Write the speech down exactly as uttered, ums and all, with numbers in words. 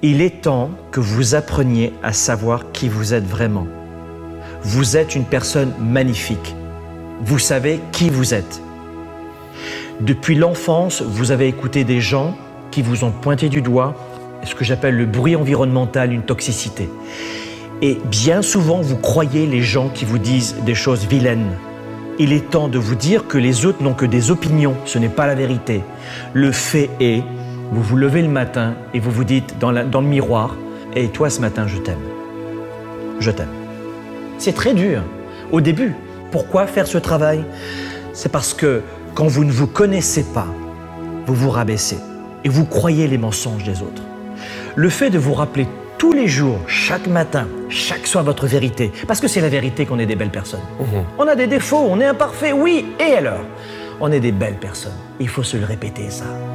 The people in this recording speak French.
Il est temps que vous appreniez à savoir qui vous êtes vraiment. Vous êtes une personne magnifique. Vous savez qui vous êtes. Depuis l'enfance, vous avez écouté des gens qui vous ont pointé du doigt, ce que j'appelle le bruit environnemental, une toxicité. Et bien souvent, vous croyez les gens qui vous disent des choses vilaines. Il est temps de vous dire que les autres n'ont que des opinions, ce n'est pas la vérité. Le fait est, vous vous levez le matin et vous vous dites dans, la, dans le miroir, « Et toi ce matin, je t'aime. Je t'aime. » C'est très dur, au début. Pourquoi faire ce travail? C'est parce que quand vous ne vous connaissez pas, vous vous rabaissez et vous croyez les mensonges des autres. Le fait de vous rappeler tous les jours, chaque matin, chaque soir votre vérité, parce que c'est la vérité qu'on est des belles personnes. Mmh. On a des défauts, on est imparfait, oui, et alors? On est des belles personnes. Il faut se le répéter, ça.